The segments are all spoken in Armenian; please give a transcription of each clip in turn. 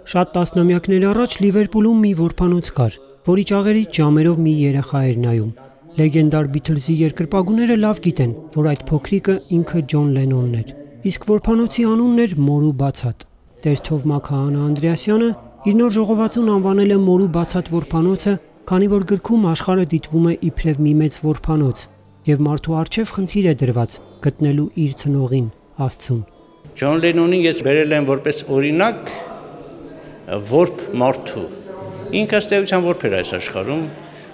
Շատ տասնամյակներ առաջ Լիվերպուլում մի որբանոց կար, որի ճաղերից ջամերով մի երեխա էր նայում։ Լեգենդար Բիթլզի երկրպագուները լավ գիտեն, որ այդ փոքրիկը ինքը Ջոն Լենոնն էր։ Իսկ որբանոցի անունն էր Մորու Բացատ։ Տեր-Թովմա Քահանա Անդրեասյանը իր նոր ժողովածուն անվանել է Մորու Բացատ որբանոցը, քանի որ գրքում աշխարհը դիտվում է իբրև մի մեծ որբանոց, եւ մարդու առջև խնդիր է դրված գտնելու իր ծնողին, Աստծուն։ Ջոն Լենոնին ես բերել եմ որպես օրինակ որբ մարդու։ Ինքը ըստ էության որբ էր այս աշխարհում,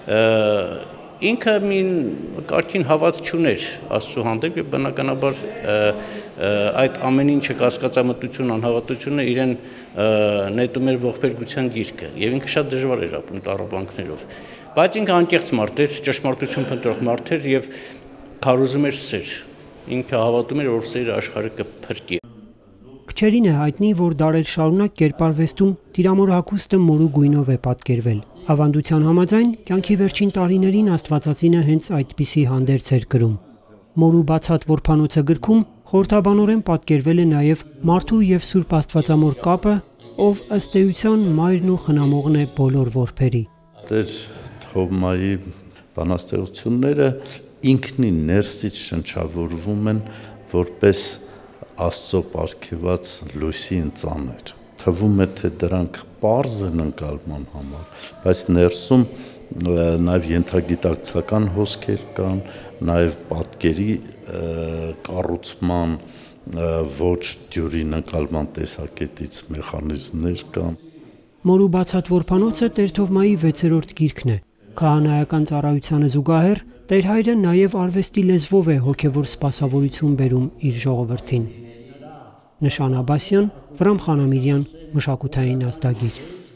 ինքը մի կարգին հավատ չուներ Աստծո հանդեպ եւ բնականաբար այդ ամեն ինչը կասկածամտություն, անհավատությունը իրեն նետում էր ողբերգության գիրկը եւ ինքը շատ դժվար էր ապրում տառապանքներով։ Բայց ինքը անկեղծ մարդ էր, ճշմարտություն փնտրող մարդ էր եւ քարոզում էր սեր։ Ինքը հավատում էր, որ սերը աշխարհը կփրկի։ Քչերին է հայտնի, որ դարեր շարունակ կերպարվեստում Տիրամոր հագուստը մորու գույնով է պատկերվել։ Ավանդության համաձայն, կյանքի վերջին տարիներին Աստվածածինը հենց այդպիսի հանդերձ էր կրում։ Մորու Բացատ որբանոցը գրքում խորհրդաբանորեն պատկերվել է նաև մարդու եւ Սուրբ Աստվածամոր կապը, ով ըստ էության մայրն ու խնամողն է բոլոր որբերի։ Տեր Թովմայի բանաստեղծությունները ինքնին ներսից շնչավորվում են որպես Աստծո պարգևած լույսի ընծաներ։ Թվում է, թե դրանք պարզ են ընկալման համար, բայց ներսում նաև ենթագիտակցական հոսքեր կան, նաև պատկերի կառուցման ոչ դյուրին ընկալման տեսակետից մեխանիզմներ կան։ Մորու Բացատ որբանոցը Տեր-Թովմայի 6-րդ գիրքն է։ Քահանայական ծառայությանը զուգահեռ Տեր-հայրը նաև արվեստի լեզվով է հոգևոր սպասավորություն բերում իր ժողովրդին։ Նշան Աբասյան, Վրամ Խանամիրյան, Մշակութային ազդագիր։